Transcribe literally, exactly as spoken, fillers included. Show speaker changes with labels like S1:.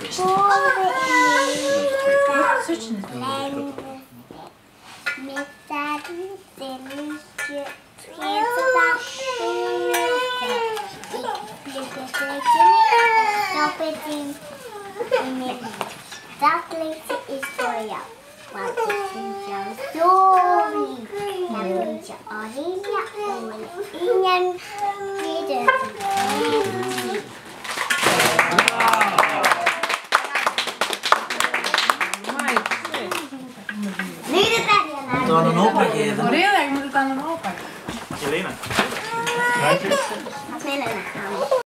S1: Met daarin zinnetje schitterend schilder. Ik lig het liedje niet, stop het in, in je lied. Dat liedje is voor jou, want ik vind jou zo lief. Dan moet je Aurelia in je midden.
S2: Moet je aan een opa geven?
S3: Aurelia, je moet het aan een opa.
S4: Jelena.
S1: Wat wil je nou?